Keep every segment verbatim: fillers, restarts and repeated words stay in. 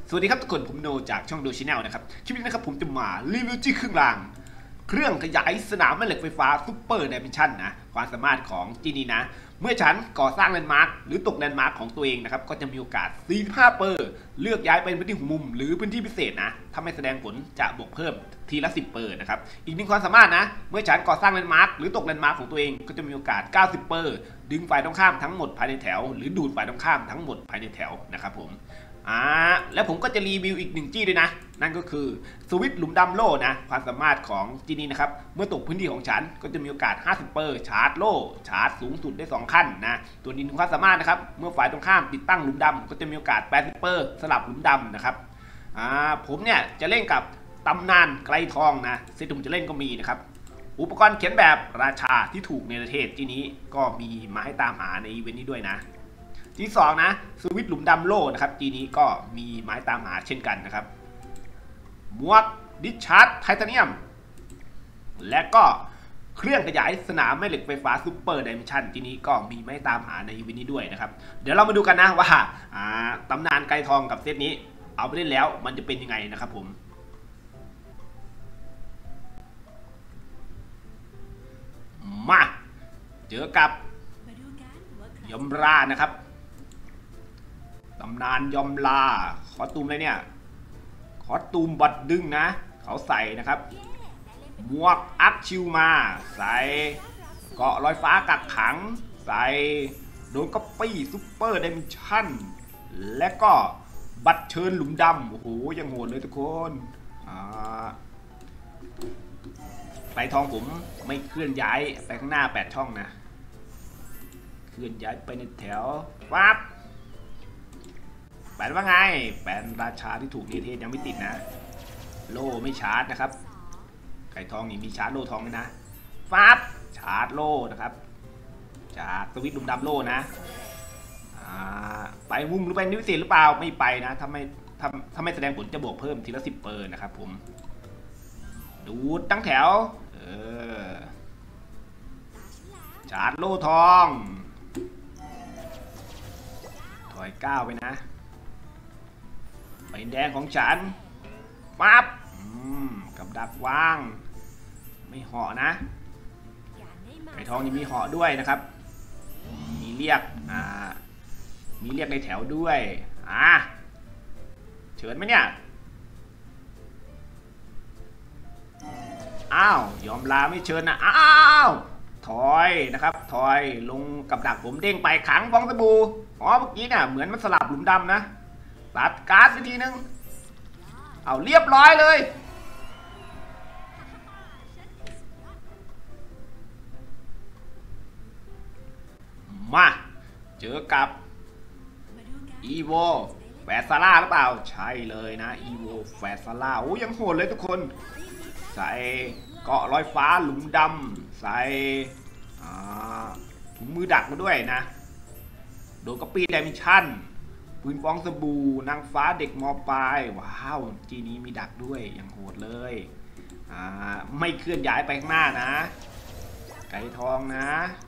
สวัสดีครับทุกคนผมโนจากช่องโดชแนลนะครับคลิปนี้นะครับผมจะมารีวิวจี้เครื่องรางเครื่องขยายสนามแม่เหล็กไฟฟ้าซุปเปอร์ไดเมนชั่นนะความสามารถของจีนีนะเมื่อฉันก่อสร้างแลนด์มาร์คหรือตกแลนด์มาร์คของตัวเองนะครับก็จะมีโอกาส สี่สิบห้าเปอร์เลือกย้ายไปพื้นที่หัวมุมหรือพื้นที่พิเศษนะถ้าไม่แสดงผลจะบวกเพิ่มทีละสิบเปอร์นะครับอีกหนึ่งความสามารถนะเมื่อฉันก่อสร้างแลนด์มาร์คหรือตกแลนด์มาร์คของตัวเองก็จะมีโอกาสเก้าสิบเปอร์ดึงฝ่ายตรงข้ามทั้งหมดภายในแถวหรือดูดฝ่ายตรงข้ามทั้งหมดภายในแถวนะครับผมอ่าแล้วผมก็จะรีวิวอีกหนึ่งจี้ด้วยนะนั่นก็คือสวิตช์หลุมดำโล่นะความสามารถของจี้นี้นะครับเมื่อตกพื้นที่ของฉันก็จะมีโอกาสห้าสิบเปอร์ชาร์จโล่ชาร์จสูงสุดได้สองขั้นนะตัวนี้หนึ่งความสามารถนะครับเมื่อฝ่ายตรงข้ามติดตั้งหลุมดำก็จะมีโอกาสแปดสิบเปอร์สลับหลุมดำนะครับอ่าผมเนี่ยจะเล่นกับตำนานไกลทองนะเซตที่ผมจะเล่นก็มีนะครับอุปกรณ์เขียนแบบราชาที่ถูกในประเทศจี้นี้ก็มีมาให้ตามหาในอีเวนต์นี้ด้วยนะที่สองนะสวิตช์หลุมดำโล่นะครับจีนี้ก็มีไม้ตามหาเช่นกันนะครับหมวกดิชาร์ดไทเทเนียมและก็เครื่องขยายสนามแม่เหล็กไฟฟ้าซูเปอร์ไดเมนชั่นจีนี้ก็มีไม้ตามหาในอีเวนต์นี้ด้วยนะครับเดี๋ยวเรามาดูกันนะว่าตำนานไกลทองกับเซตนี้เอาไปเล่นแล้วมันจะเป็นยังไงนะครับผมมาเจอกับยมรานะครับตำนานยมลาคอสตูมอะไรเนี่ยคอสตูมบัดดึงนะเขาใส่นะครับหมวกอัพชิวมาใส่เกาะลอยฟ้ากักขังใส่โดนก็ปี้ซุปเปอร์ไดเมนชั่นและก็บัตรเชิญหลุมดำโอ้โหยังโหดเลยทุกคนไฟทองผมไม่เคลื่อนย้ายไปข้างหน้าแปดช่องนะเคลื่อนย้ายไปในแถววับแปลว่าไงแปลราชาที่ถูกเนเธยังไม่ติดนะโล่ไม่ชาร์จนะครับไก่ทองนี่มีชาร์จโล่ทองเลยนะฟับชาร์จโล่นะครับจากสวิตช์ดุมดำโล่นะไปมุมหรือไปนิวเซียหรือเปล่าไม่ไปนะถ้าไม่ถ้าถ้าไม่แสดงผลจะบวกเพิ่มทีละสิบเปอร์นะครับผมดูตั้งแถวเออชาร์จโล่ทองถอยก้าวไปนะใบแดงของฉันปั๊บกับดักวางไม่เหาะนะไก่ทองยังมีเหาะด้วยนะครับมีเรียกอ่ามีเรียกในแถวด้วยอ่าเชิญไหมเนี่ยอ้าวยอมลาไม่เชิญนะอ้าวถอยนะครับถอยลงกับดักผมเด้งไปขังฟองสบู่อ๋อเมื่อกี้เนี่ยเหมือนมันสลับหลุมดำนะตัดการ์ดไปทีนึงเอาเรียบร้อยเลยมาเจอกับอีโวแฟซาร่าหรือเปล่าใช่เลยนะอีโวแฟซาร่าโอ้ยังโหดเลยทุกคนใส่เกาะลอยฟ้าหลุมดำใส่ถุงมือดักมาด้วยนะโดนก๊อปปี้ไดเมนชั่นปืนฟองสบู่นางฟ้าเด็กมอปลายว้าวจีนี้มีดักด้วยอย่างโหดเลยอ่าไม่เคลื่อนย้ายไปข้างหน้านะไก่ทองนะ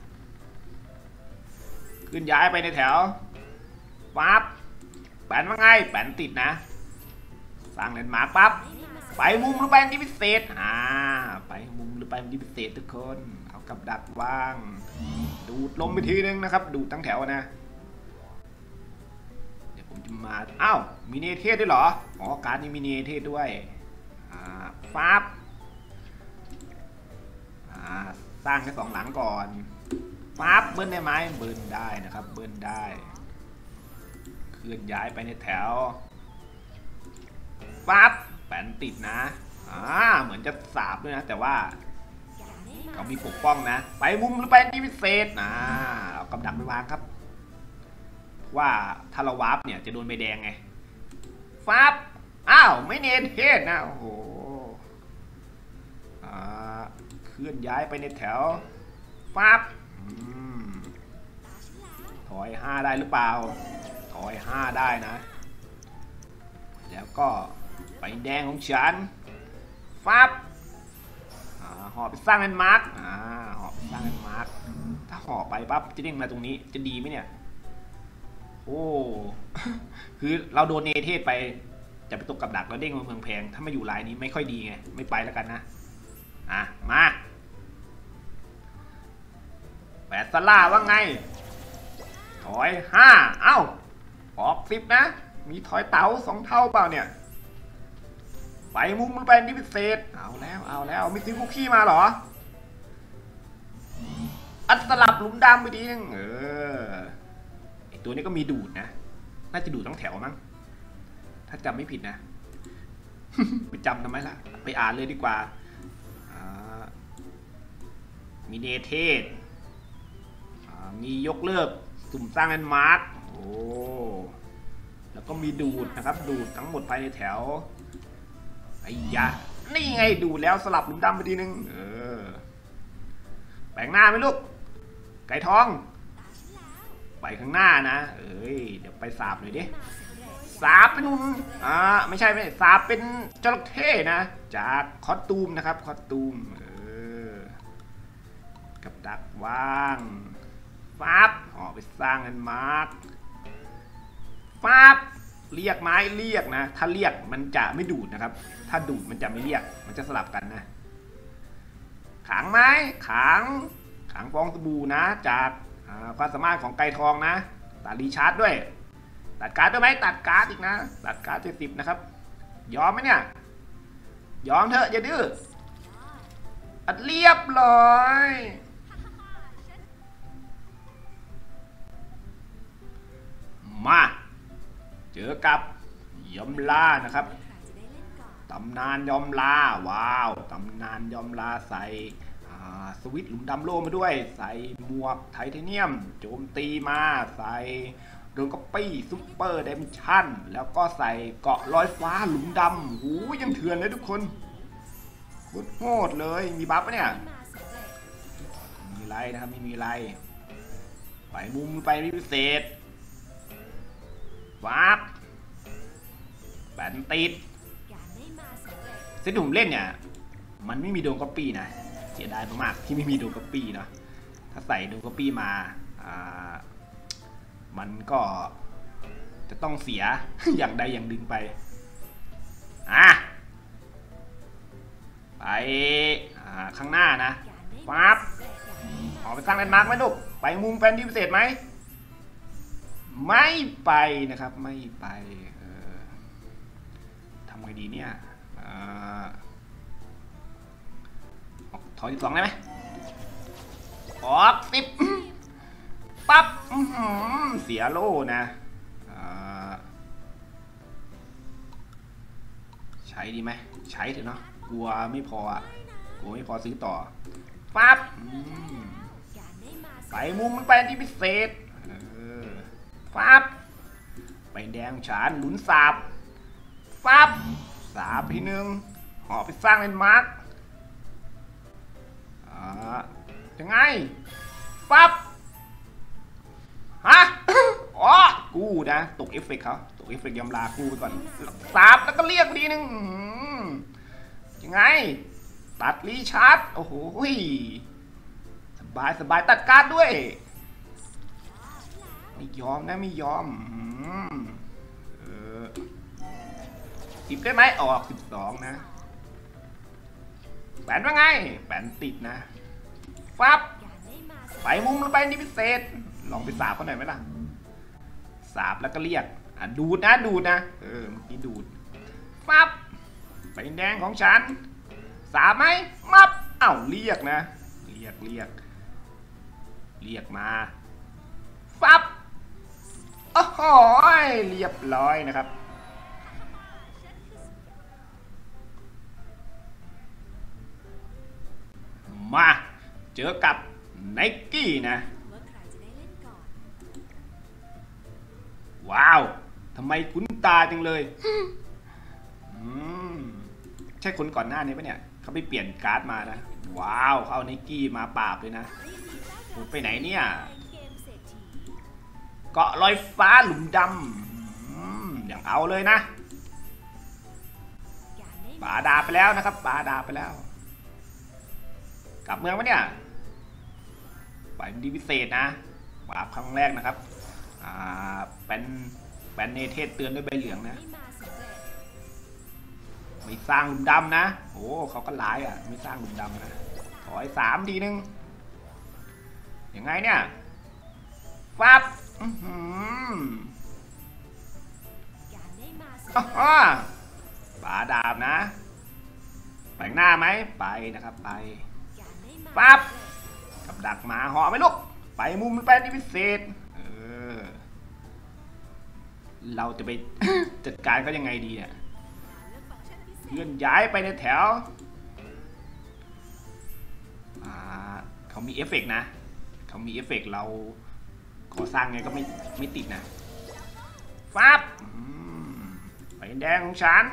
เคลื่อนย้ายไปในแถวปั๊บแปนว่าไงแปนติดนะสร้างแลนด์มาร์คปั๊บไปมุมหรือไปที่พิเศษอ่าไปมุมหรือไปที่พิเศษทุกคนเอากับดักวางดูดลมไปทีนึงนะครับดูดตั้งแถวนะมาอ้าวมีเนเธด้วยเหรออ๋อการ์ดนี้มีเนเธด้วยอ่าปั๊บอ่าสร้างแค่สองหลังก่อนปั๊บเบิ้ลได้ไหมเบิ้ลได้นะครับเบิ้ลได้เคลื่อนย้ายไปในแถวปั๊บแปนติดนะอ่าเหมือนจะสาบด้วยนะแต่ว่าเขามีปกป้องนะไปมุมหรือไปที่พิเศษอ่าเอากำดักไปวางครับว่าถ้าเราวาร์ปเนี่ยจะโดนใบแดงไงฟับอ้าวไม่เนเธนะโอ้โหเคลื่อนย้ายไปในแถวฟับถอยห้าได้หรือเปล่าถอยห้าได้นะแล้วก็ใบแดงของฉันฟับหอบไปสร้างแลนด์มาร์คหอบไปสร้างแลนด์มาร์คถ้าหอบไปปั๊บจะเด้งมาตรงนี้จะดีไหมเนี่ยโอ้คือเราโดนเนเธไปจะไปตกกับดักแล้วเด้งมาเมืองแพงถ้ามาอยู่ลายนี้ไม่ค่อยดีไงไม่ไปแล้วกันนะอ่ะมาแปดสล่าว่าไงถอยห้าเอ้าออกสิบนะมีถอยเต๋าสองเท่าเปล่าเนี่ยไปมุมมันไปนี่พิเศษเอาแล้วเอาแล้วมีซิคุกกี้มาเหรออัดสลับหลุมดำไปดีนึงเออไอตัวนี้ก็มีดูดนะน่าจะดูดทั้งแถวมั้งถ้าจำไม่ผิดนะ ไปจำทำไมล่ะไปอ่านเลยดีกว่ามีเนเธศมียกเลิกสุ่มสร้างแลนด์มาร์คโอ้แล้วก็มีดูดนะครับดูดทั้งหมดภายในแถวไอ้ยะนี่ไงดูดแล้วสลับหลุมดำไปทีนึงเออแปลงหน้าไหมลูกไก่ทองไปข้างหน้านะเอ้ยเดี๋ยวไปสาบหน่อยดิสาบเป็นอ่าไม่ใช่ไม่สาบเป็นจระเข้นะจากคอสตูมนะครับคอสตูมเออกับดักว่างฟับออกไปสร้างแลนด์มาร์คฟับเรียกไม้เรียกนะถ้าเรียกมันจะไม่ดูดนะครับถ้าดูดมันจะไม่เรียกมันจะสลับกันนะขังไม้ขังขังฟองสบู่นะจากความสามารถของไก่ทองนะตัดรีชาร์จด้วยตัดการ์ดด้วยไหมตัดการ์ดอีกนะตัดการ์ดเจ็ดสิบนะครับยอมไหมเนี่ยยอมเถอะอย่าดื้ออัดเรียบร้อยมาเจอกับยอมลานะครับตำนานยอมลาว้าวตำนานยอมลาใส่สวิตช์หลุมดำโลมาด้วยใส่หมวกไทเทเนียมโจมตีมาใส่โดนก๊อปปี้ซุปเปอร์เดมชั่นแล้วก็ใส่เกาะลอยฟ้าหลุมดำหูยังเถื่อนเลยทุกคนโคตรโหดเลยมีบัฟปะเนี่ยมีไรนะครับไม่มีไรไปมุมไปพิเศษวับแบนติดเซตผมเล่นเนี่ยมันไม่มีโดนก๊อปปี้นะเสียดายมากๆที่ไม่มีโดนก๊อปปี้เนาะถ้าใส่โดนก๊อปปี้มาอ่ามันก็จะต้องเสีย อย่างใดอย่างหนึ่งไปอ่ะไปข้างหน้านะปั๊บออกไปสร้างแลนด์มาร์คไหมลูกไปมุมแฟนที่พิเศษไหมไม่ไปนะครับไม่ไปเออทำไงดีเนี่ยถอยสิบสองได้ไหมออกสิบปั๊บเสียโล่นะใช้ดีไหมใช้เถอะเนาะกลัวไม่พออ่ะกลัวไม่พอซื้อต่อปั๊บไปมุมมันไปที่พิเศษปั๊บไปแดงฉานหลุนสาบปั๊บสาบทีนึงหอไปสร้างแลนด์มาร์คยังไงปั๊บฮะอ๋อกูนะตกเอฟเฟกต์เขาตกเอฟเฟกต์ยอมลากูไปก่อนสาบแล้วก็เรียกทีนึงยังไงตัดรีชาร์จโอ้โหสบายสบายตัดการ์ดด้วยไม่ยอมนะไม่ยอมเออสิบได้ไหมออกสิบสองนะแปนว่าไงแปนติดนะฟับไปมุมลงไปนี่พิเศษลองไปสาบเขาหน่อยไหมล่ะสาบแล้วก็เรียกอ่ะดูดนะดูดนะเออเมื่อกี้ดูดฟับไปแดงของฉันสาบไหมมับเอ้าเรียกนะเรียกเรียกเรียกมาฟับโอ้โหเรียบร้อยนะครับมาเจอกับไนกี้นะว้าวทำไมคุ้นตาจังเลยอืมใช่คนก่อนหน้านี้ปะเนี่ยเขาไปเปลี่ยนการ์ดมานะว้าวเขาเอาไนกี้มาปราบเลยนะไปไหนเนี่ยเกาะลอยฟ้าหลุมดำอย่างเอาเลยนะป่าดาไปแล้วนะครับป่าดาไปแล้วกลับเมืองวะเนี่ยไปดีพิเศษนะปราบครั้งแรกนะครับอ่าเป็นเป็นเนเธศเตือนด้วยใบเหลืองนะไม่สร้างหลุมดำนะโอ้เขาก็ร้ายอ่ะไม่สร้างหลุมดำนะถอยสามทีนึงยังไงเนี่ยฟับอ๋อป่าดาบนะแปลงหน้าไหมไปนะครับไปปั๊บกับดักหมาห่อไหมลูกไปมุมแป้นที่พิเศษเออเราจะไป จัดการก็ยังไงดีเนี่ยเคลื่อนย้ายไปในแถวเขามีเอฟเฟกต์นะเขามีเอฟเฟกต์เราก่อสร้างไงก็ไม่ไม่ติดนะฟับไปแดงของฉัน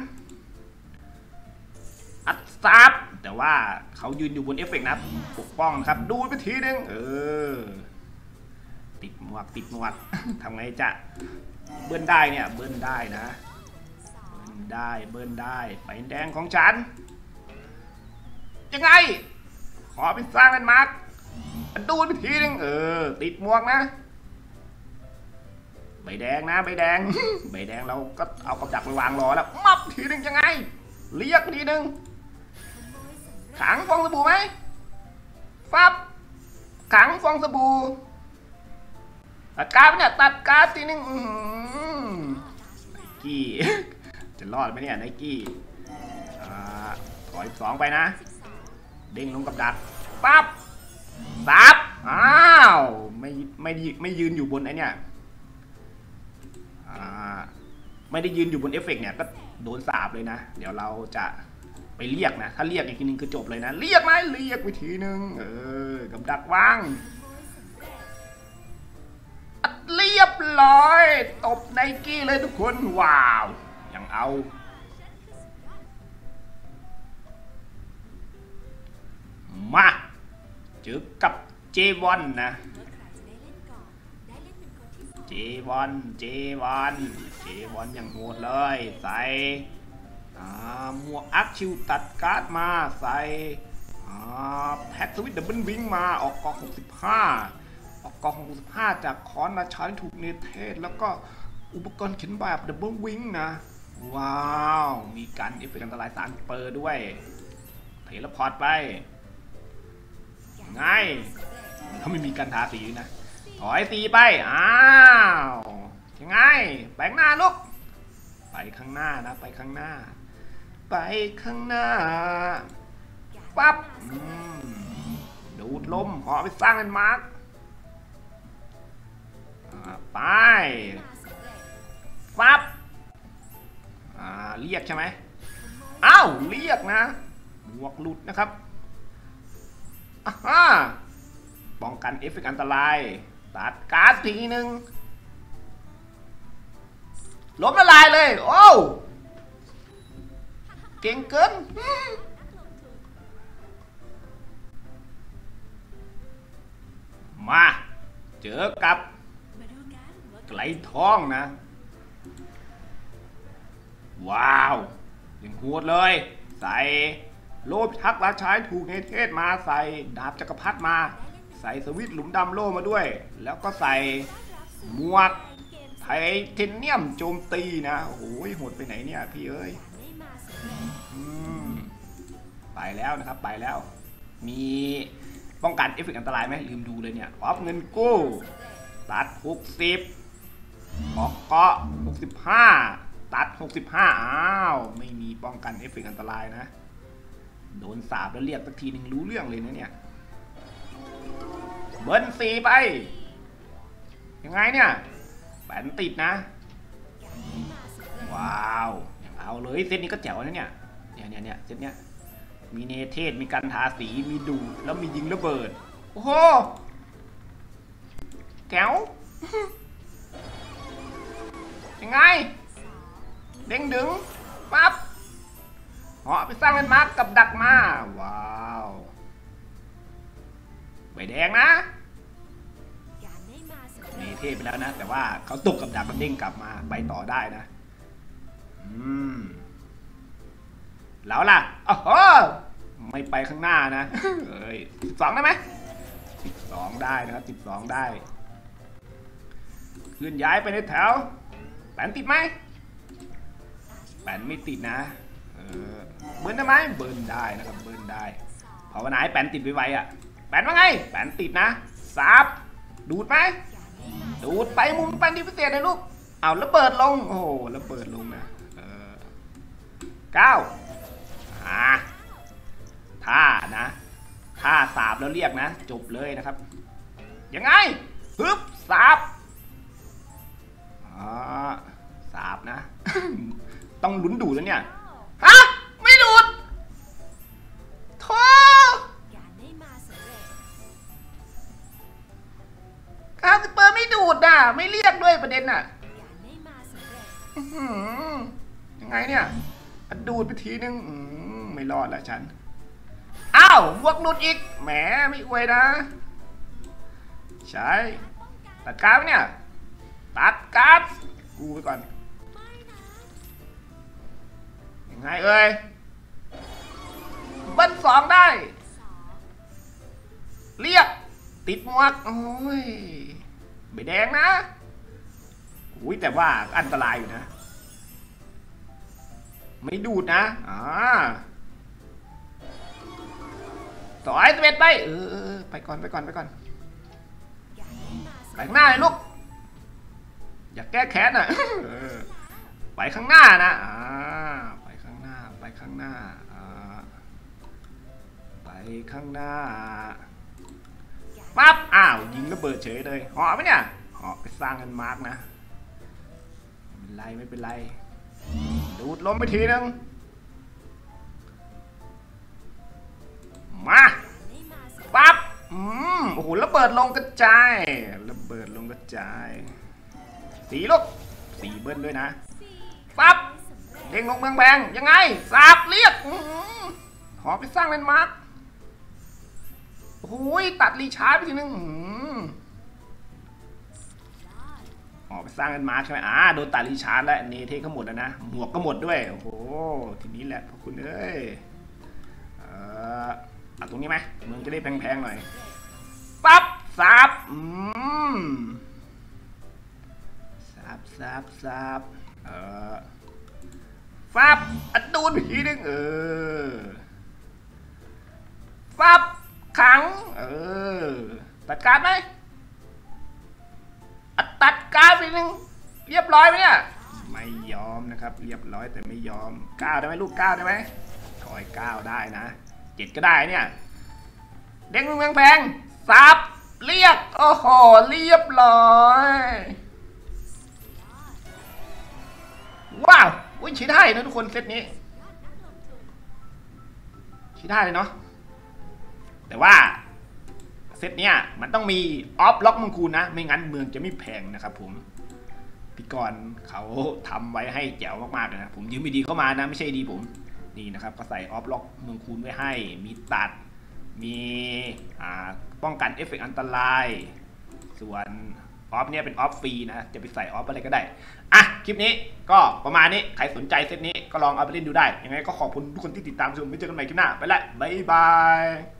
อัดซับแต่ว่าเขายืนอยู่บนเอฟเฟกต์นะปกป้องครับดูไปทีนึงเออติดหมวกติดหมวกทำไงจะเบิ้ลได้เนี่ยเบิ้ลได้นะเบิ้ลได้เบิ้ลได้ไปแดงของฉันยังไงขอไปสร้างกันมาร์กดูไปทีนึงเออติดหมวกนะใบแดงนะใบแดงใบแดงเราก็เอากระดักไปวางรอแล้วมับทีนึงยังไงเรียกทีนึงขังฟองสบู่ไหมฟับขังฟองสบู่ตัดการ์ดเนี่ยตัดการ์ดทีนึงไนกี้จะรอดไหมเนี่ยไนกี้ถอยสองไปนะเด้งลงกับดักปั๊บซับอ้าวไม่ไม่ไม่ยืนอยู่บนไอเนี่ยไม่ได้ยืนอยู่บนเอฟเฟกต์เนี่ยก็โดนสาบเลยนะเดี๋ยวเราจะไปเรียกนะถ้าเรียกอีกทีนึงคือจบเลยนะเรียกไหมเรียกไปทีนึงเออกับดักวางเรียบร้อยตบไนกี้เลยทุกคนว้าวยังเอามาเจอกับเจวอนนะเจวอนเจวอนเจวอนอย่างโหดเลยใส่หมวกอัคชิวตัดการ์ดมาใส่แพ็กสวิตดับเบิลวิงมาออกกองหกสิบห้าออกกองหกสิบห้าจากคอนราชาที่ถูกเนเธสแล้วก็อุปกรณ์เข็นแบบดับเบิลวิงนะว้าวมีการเอฟเฟกต์อันตรายสารเปอร์ด้วยเทเลพอร์ตไปไงเขาไม่มีการทาสีนะถอยสีไปอ้าวยังไงแปลงหน้าลูกไปข้างหน้านะไปข้างหน้าไปข้างหน้าปั๊บดูดลมหอไปสร้างเป็นมาร์กไปปั๊บเรียกใช่ไหมอ้าวเรียกนะบวกหลุดนะครับป้องกันเอฟเฟกต์อันตรายตัดการ์ดทีนึงล้มละลายเลยโอ้เก่งเกินมาเจอกับไกลท้องนะว้าวยังโหดเลยใส่โลพิทักษ์ราชาถูกเนเธสมาใส่ดาบจักรพรรดิมาใส่สวิตหลุมดำโล่มาด้วยแล้วก็ใส่หมวกไทเทเนียมโจมตีนะโอ้โหโหดไปไหนเนี่ยพี่เอ้ยไปแล้วนะครับไปแล้วมีป้องกันเอฟเฟกต์อันตรายไหมลืมดูเลยเนี่ยออฟเงินกู้ตัดหกสิบออกเกาะหกสิบห้าตัดหกสิบห้าอ้าวไม่มีป้องกันเอฟเฟกต์อันตรายนะโดนสาบแล้วเรียกสักทีหนึ่งรู้เรื่องเลยนะเนี่ยเบิ้ลสี่ไปยังไงเนี่ยแปนติดนะว้าวอย่างเอาเลยเซตนี้ก็แจ๋วนะเนี่ยเนี่ยเนี่ยเนี่ยเซตเนี้ยมีเนเธสมีการทาสีมีดูแล้วมียิงระเบิดโอ้โหแจ๋วยังไงเด้งดึงปั๊บเหาะไปสร้างเป็นมาร์กกับดักมาว้าวใบแดงนะเนเธสไปแล้วนะแต่ว่าเขาตกกับดักมันเด้งกลับมาไปต่อได้นะอืมแล้วล่ะโอ้โหไม่ไปข้างหน้านะเอ้ยสิบสองได้ไหมสิบสองได้นะครับสิบสองได้เคลื่อนย้ายไปในแถวแปนติดไหมแปนไม่ติดนะเอออเบิร์นได้ไหมเบิร์นได้นะครับเบิร์นได้ภาวนาให้แปนติดไวๆอ่ะแปนว่าไงแปนติดนะซับดูดไหมดูดไปมุมแปนที่พิเศษเลยลูกเอาระเบิดลงโอ้โหระเบิดลงนะเออเก้าอ่าท่านะท่าสาบแล้วเรียกนะจบเลยนะครับยังไงปึ๊บสาบอ๋อสาบนะ ต้องลุ้นดูดแล้วเนี่ยฮะไม่ดูดโธ่คาสเปอร์ไม่ดูดน่ะไม่เรียกด้วยประเด็นน่ะยังไงเนี่ยดูดไปทีนึงไม่รอดแล้วฉันอ้าวบวกหลุดอีกแหมไม่อวยนะใช่ตัดการ์ดเนี่ยตัดการ์ดกูไปก่อนยังไงเอ่ยเบิ้ลสองได้เรียกติดหมวกโอ้ยใบแดงนะอุ้ยแต่ว่าอันตรายอยู่นะไม่ดูดนะอ่าต่อยสเปดไปเออไปก่อนไปก่อนไปก่อนไปข้างหน้าเลยลูกอยากแก้แค้นอ่ะไปข้างหน้านะอ่าไปข้างหน้าไปข้างหน้าอ่าไปข้างหน้าปั๊บอ้าวยิงระเบิดเฉยเลยเหาะไหมเนี่ยเหาะไปสร้างกันมาร์กนะไม่เป็นไรไม่เป็นไรดูดล้มไปทีนึงมาปั๊บอืมโอ้โหระเบิดลงกระจายระเบิดลงกระจายสีลูกสีเบิ้ลด้วยนะปั๊บเด้งลงเมืองแบงยังไงสาบเรียกขอไปสร้างแลนด์มาร์คโอ้ยตัดรีชาร์จไปทีนึงขอไปสร้างแลนด์มาร์คใช่ไหมอ่าโดนตัดรีชาร์จแล้วเนเธก็หมดแล้วนะหมวกก็หมดด้วยโอ้โหทีนี้แหละพวกคุณเอ้ยเออเอาตรงนี้ไหมเมืองจะได้แพงๆหน่อยปั๊บซับอืมซับซับซับเออฟับอัดดูนทีนึงเออฟับขังเออตัดการไหมอัดตัดการทีนึงเรียบร้อยไหมเนี่ยไม่ยอมนะครับเรียบร้อยแต่ไม่ยอมก้าวได้ไหมลูกก้าวได้ไหมถอยก้าวได้นะเจ็ดก็ได้เนี่ยเด้งเมืองแพงซับเรียกโอ้โหเรียบร้อยว้าวอุ้ยใช้ได้นะทุกคนเซตนี้ใช้ได้เลยเนาะแต่ว่าเซตเนี้ยมันต้องมีออฟล็อกมังคูรนะไม่งั้นเมืองจะไม่แพงนะครับผมพี่กรณ์เขาทำไว้ให้แจ๋วมากๆเลยนะผมยืมดีเข้ามานะไม่ใช่ดีผมนี่นะครับก็ใส่ออฟล็อกเมืองคูรไว้ให้มีตัดมีป้องกันเอฟเฟกต์อันตรายส่วนออฟเนี่ยเป็นออฟฟรีนะจะไปใส่ออฟอะไรก็ได้อ่ะคลิปนี้ก็ประมาณนี้ใครสนใจเซตนี้ก็ลองเอาไปเล่นดูได้ยังไงก็ขอบคุณทุกคนที่ติดตามชมไว้เจอกันใหม่คลิปหน้าไปละบ๊ายบาย